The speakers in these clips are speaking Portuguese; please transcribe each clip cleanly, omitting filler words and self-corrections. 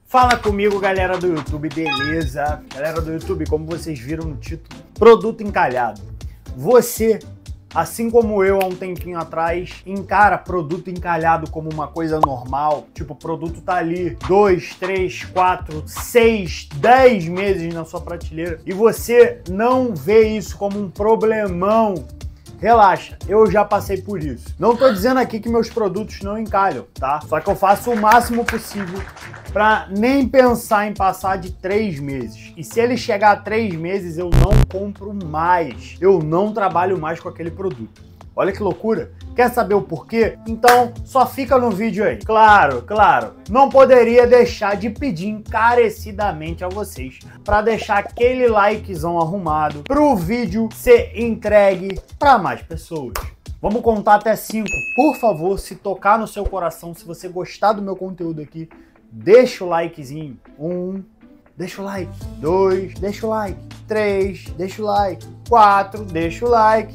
Fala comigo, galera do YouTube, beleza? Galera do YouTube, como vocês viram no título, produto encalhado. Você, assim como eu há um tempinho atrás, encara produto encalhado como uma coisa normal. Tipo, o produto tá ali 2, 3, 4, 6, 10 meses na sua prateleira e você não vê isso como um problemão. Relaxa, eu já passei por isso. Não tô dizendo aqui que meus produtos não encalham, tá? Só que eu faço o máximo possível para nem pensar em passar de 3 meses. E se ele chegar a 3 meses, eu não compro mais. Eu não trabalho mais com aquele produto. Olha que loucura. Quer saber o porquê? Então só fica no vídeo aí. Claro, não poderia deixar de pedir encarecidamente a vocês para deixar aquele likezão arrumado para o vídeo ser entregue para mais pessoas. Vamos contar até 5. Por favor, se tocar no seu coração, se você gostar do meu conteúdo aqui, deixa o likezinho. 1, deixa o like. 2, deixa o like. 3, deixa o like. 4, deixa o like.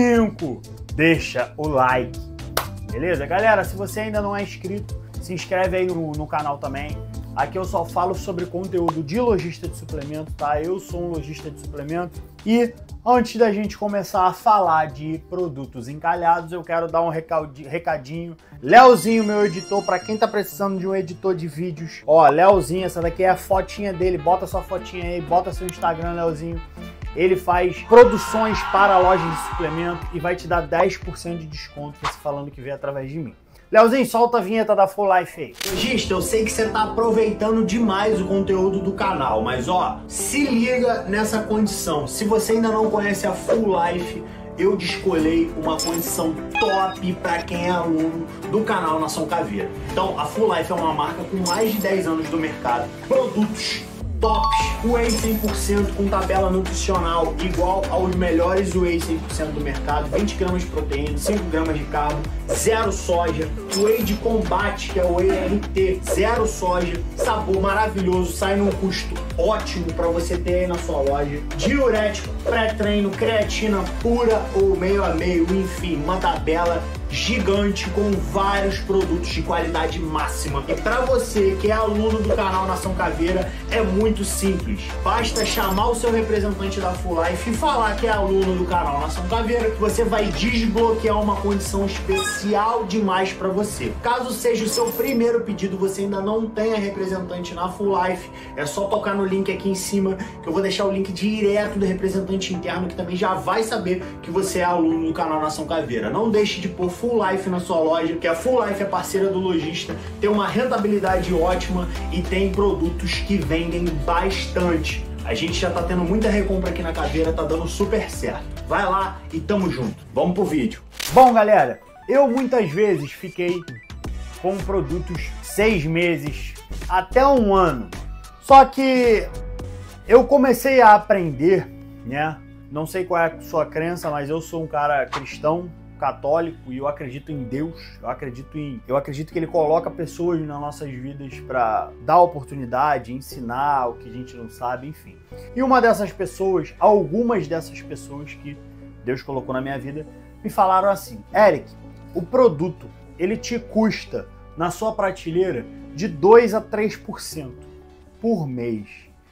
5, deixa o like. Beleza? Galera, se você ainda não é inscrito, se inscreve aí no canal também. Aqui eu só falo sobre conteúdo de lojista de suplemento, tá? Eu sou um lojista de suplemento. E antes da gente começar a falar de produtos encalhados, eu quero dar um recadinho. Leozinho, meu editor, para quem tá precisando de um editor de vídeos, ó, Leozinho, essa daqui é a fotinha dele. Bota sua fotinha aí, bota seu Instagram, Leozinho. Ele faz produções para lojas de suplemento e vai te dar 10% de desconto você falando que veio através de mim. Leozinho, solta a vinheta da Full Life aí. Lojista, eu sei que você tá aproveitando demais o conteúdo do canal, mas ó, se liga nessa condição. Se você ainda não conhece a Full Life, eu descolhei uma condição top para quem é aluno do canal Nação Caveira. Então, a Full Life é uma marca com mais de 10 anos do mercado. Produtos tops, whey 100% com tabela nutricional igual aos melhores whey 100% do mercado, 20 gramas de proteína, 5 gramas de carbo, zero soja, whey de combate, que é o whey RT, zero soja, sabor maravilhoso, sai num custo ótimo para você ter aí na sua loja, diurético, pré-treino, creatina pura ou meio a meio, enfim, uma tabela gigante com vários produtos de qualidade máxima. E para você que é aluno do canal Nação Caveira, é muito simples. Basta chamar o seu representante da Full Life e falar que é aluno do canal Nação Caveira, que você vai desbloquear uma condição especial demais para você. Caso seja o seu primeiro pedido, você ainda não tenha representante na Full Life, é só tocar no link aqui em cima, que eu vou deixar o link direto do representante interno, que também já vai saber que você é aluno do canal Nação Caveira. Não deixe de pôr Full Life na sua loja, que a Full Life é parceira do lojista, tem uma rentabilidade ótima e tem produtos que vendem bastante. A gente já tá tendo muita recompra aqui na Caveira, tá dando super certo. Vai lá e tamo junto. Vamos pro vídeo. Bom, galera, eu muitas vezes fiquei com produtos 6 meses até 1 ano. Só que eu comecei a aprender, né? Não sei qual é a sua crença, mas eu sou um cara cristão, católico, e eu acredito em Deus. Eu acredito que ele coloca pessoas nas nossas vidas para dar oportunidade, ensinar o que a gente não sabe, enfim. E uma dessas pessoas, algumas dessas pessoas que Deus colocou na minha vida, me falaram assim: Eric, o produto, ele te custa na sua prateleira de 2 a 3% por mês.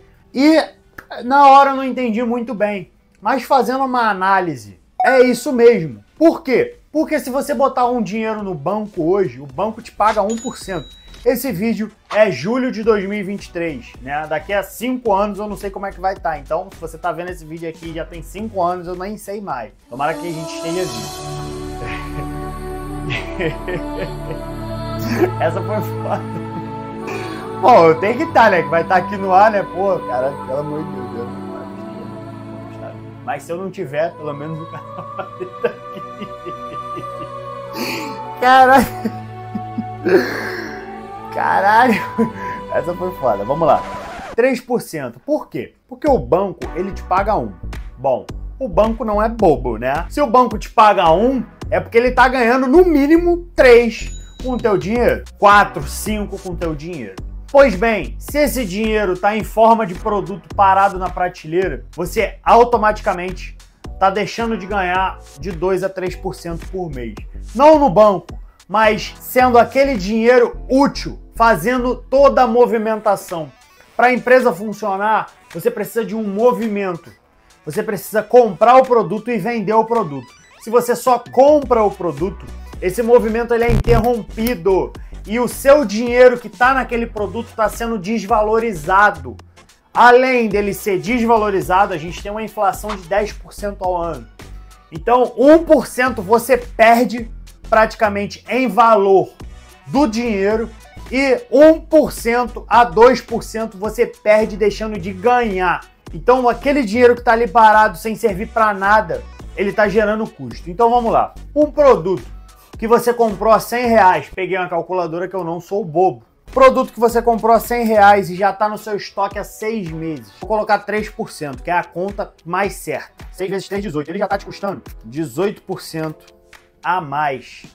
E na hora eu não entendi muito bem, mas fazendo uma análise, é isso mesmo. Por quê? Porque se você botar um dinheiro no banco hoje, o banco te paga 1%. Esse vídeo é julho de 2023, né? Daqui a 5 anos eu não sei como é que vai estar. Então, se você tá vendo esse vídeo aqui já tem 5 anos, eu nem sei mais. Tomara que a gente esteja vivo. Essa foi foda. Bom, eu tenho que estar, né? Que vai estar aqui no ar, né? Pô, cara, pelo amor de Deus. Mas se eu não tiver, pelo menos o canal vai estar aqui. Caralho. Caralho. Essa foi foda. Vamos lá. 3%. Por quê? Porque o banco, ele te paga 1. Bom, o banco não é bobo, né? Se o banco te paga 1, é porque ele tá ganhando no mínimo 3 com o teu dinheiro. 4, 5 com o teu dinheiro. Pois bem, se esse dinheiro está em forma de produto parado na prateleira, você automaticamente está deixando de ganhar de 2 a 3% por mês. Não no banco, mas sendo aquele dinheiro útil fazendo toda a movimentação. Para a empresa funcionar, você precisa de um movimento. Você precisa comprar o produto e vender o produto. Se você só compra o produto, esse movimento ele é interrompido e o seu dinheiro que está naquele produto está sendo desvalorizado. Além dele ser desvalorizado, a gente tem uma inflação de 10% ao ano. Então, 1% você perde praticamente em valor do dinheiro e 1% a 2% você perde deixando de ganhar. Então, aquele dinheiro que está ali parado sem servir para nada, ele está gerando custo. Então, vamos lá. Um produto que você comprou a R$100, peguei uma calculadora que eu não sou bobo. Produto que você comprou a R$100 e já está no seu estoque há 6 meses. Vou colocar 3%, que é a conta mais certa. 6 vezes 3, 18. Ele já está te custando 18% a mais.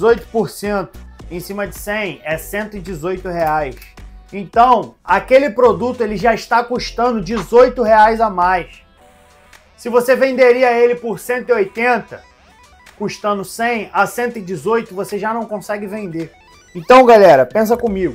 18% em cima de 100 é R$118. Então, aquele produto ele já está custando R$18 a mais. Se você venderia ele por 180, custando 100 a 118, você já não consegue vender. Então, galera, pensa comigo.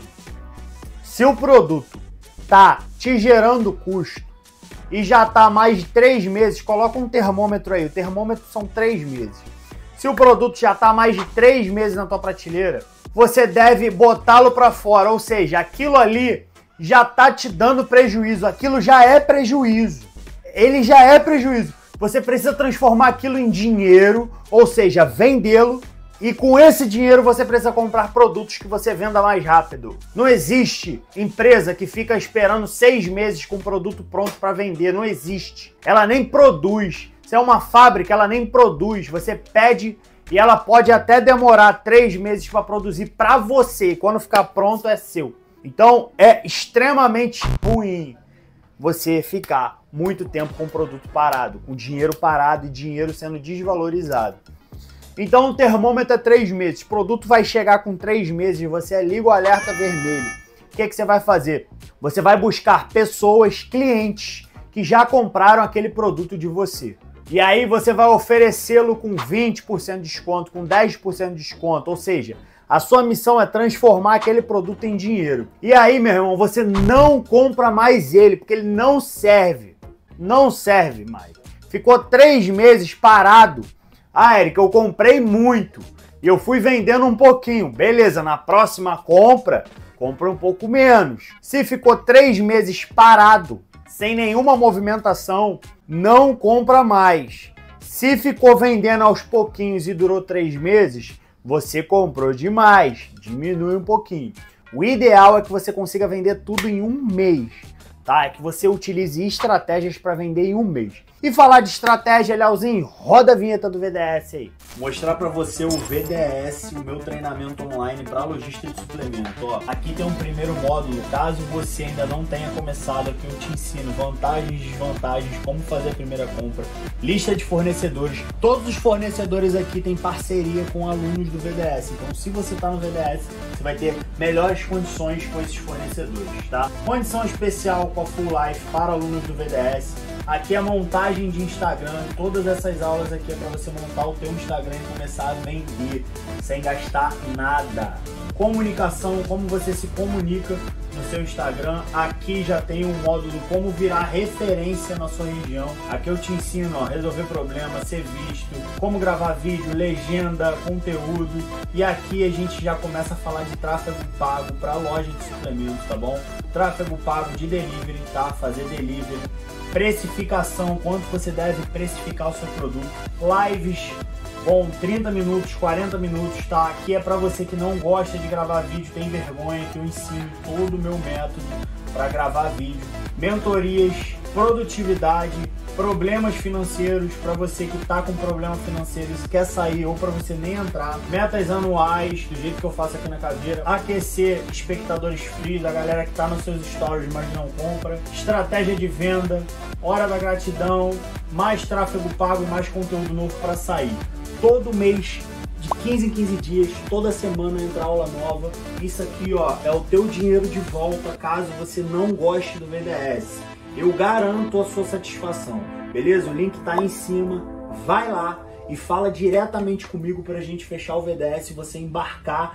Se o produto tá te gerando custo e já tá há mais de 3 meses, coloca um termômetro aí. O termômetro são 3 meses. Se o produto já tá há mais de 3 meses na tua prateleira, você deve botá-lo para fora, ou seja, aquilo ali já tá te dando prejuízo, aquilo já é prejuízo. Ele já é prejuízo. Você precisa transformar aquilo em dinheiro, ou seja, vendê-lo, e com esse dinheiro você precisa comprar produtos que você venda mais rápido. Não existe empresa que fica esperando 6 meses com o produto pronto para vender, não existe. Ela nem produz. Se é uma fábrica, ela nem produz. Você pede e ela pode até demorar 3 meses para produzir para você. Quando ficar pronto é seu. Então é extremamente ruim você ficar muito tempo com o produto parado, com dinheiro parado e dinheiro sendo desvalorizado. Então o termômetro é 3 meses. O produto vai chegar com 3 meses e você liga o alerta vermelho. O que você vai fazer? Você vai buscar pessoas, clientes, que já compraram aquele produto de você. E aí você vai oferecê-lo com 20% de desconto, com 10% de desconto. Ou seja, a sua missão é transformar aquele produto em dinheiro. E aí, meu irmão, você não compra mais ele, porque ele não serve. Não serve mais. Ficou 3 meses parado. Ah, Eric, eu comprei muito e eu fui vendendo um pouquinho. Beleza, na próxima compra, compra um pouco menos. Se ficou 3 meses parado, sem nenhuma movimentação, não compra mais. Se ficou vendendo aos pouquinhos e durou 3 meses, você comprou demais, diminui um pouquinho. O ideal é que você consiga vender tudo em 1 mês, tá? É que você utilize estratégias para vender em 1 mês. E falar de estratégia, Leozinho, roda a vinheta do VDS aí. Mostrar para você o VDS, o meu treinamento online para logística de suplemento. Ó, aqui tem um primeiro módulo, caso você ainda não tenha começado, aqui eu te ensino vantagens e desvantagens, como fazer a primeira compra, lista de fornecedores. Todos os fornecedores aqui têm parceria com alunos do VDS, então se você está no VDS, você vai ter melhores condições com esses fornecedores, tá? Condição especial com a Full Life para alunos do VDS. Aqui é a montagem de Instagram, todas essas aulas aqui é para você montar o teu Instagram e começar a vender, sem gastar nada. Comunicação, como você se comunica no seu Instagram. Aqui já tem um módulo como virar referência na sua região. Aqui eu te ensino, ó, resolver problema, ser visto, como gravar vídeo, legenda, conteúdo. E aqui a gente já começa a falar de tráfego pago para loja de suplementos, tá bom? Tráfego pago de delivery, tá? Fazer delivery. Precificação, quanto você deve precificar o seu produto. Lives com 30 minutos, 40 minutos, tá? Aqui é para você que não gosta de gravar vídeo, tem vergonha, que eu ensino todo o meu método para gravar vídeo. Mentorias, produtividade, problemas financeiros, para você que tá com problema financeiro e quer sair ou para você nem entrar. Metas anuais, do jeito que eu faço aqui na cadeira. Aquecer espectadores frios, a galera que tá nos seus stories, mas não compra. Estratégia de venda, hora da gratidão, mais tráfego pago e mais conteúdo novo para sair. Todo mês, de 15 em 15 dias, toda semana entra aula nova. Isso aqui, ó, é o teu dinheiro de volta caso você não goste do VDS. Eu garanto a sua satisfação, beleza? O link tá aí em cima, vai lá e fala diretamente comigo pra gente fechar o VDS e você embarcar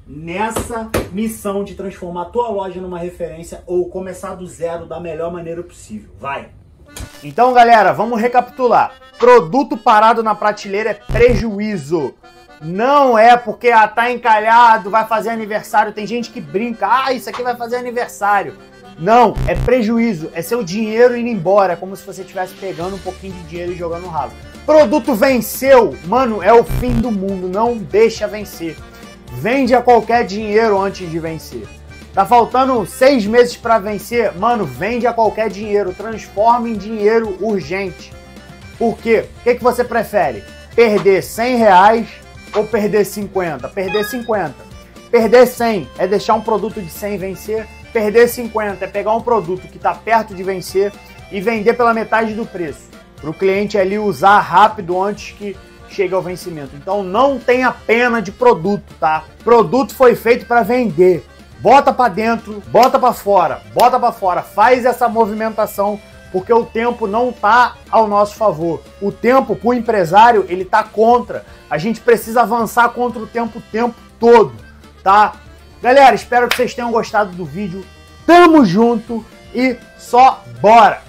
nessa missão de transformar a tua loja numa referência ou começar do zero da melhor maneira possível. Vai! Então, galera, vamos recapitular. Produto parado na prateleira é prejuízo. Não é porque tá encalhado, vai fazer aniversário. Tem gente que brinca, isso aqui vai fazer aniversário. Não, é prejuízo, é seu dinheiro indo embora. É como se você estivesse pegando um pouquinho de dinheiro e jogando no ralo. Produto venceu, mano, é o fim do mundo, não deixa vencer. Vende a qualquer dinheiro antes de vencer. Tá faltando 6 meses para vencer, mano, vende a qualquer dinheiro, transforma em dinheiro urgente. Por quê? O que você prefere? Perder 100 reais ou perder 50? Perder 50. Perder 100 é deixar um produto de 100 vencer. Perder 50 é pegar um produto que está perto de vencer e vender pela metade do preço, para o cliente ali usar rápido antes que chegue ao vencimento. Então não tenha pena de produto, tá? Produto foi feito para vender. Bota para dentro, bota para fora, faz essa movimentação, porque o tempo não tá ao nosso favor. O tempo, pro empresário, ele tá contra. A gente precisa avançar contra o tempo todo, tá? Galera, espero que vocês tenham gostado do vídeo. Tamo junto e só bora!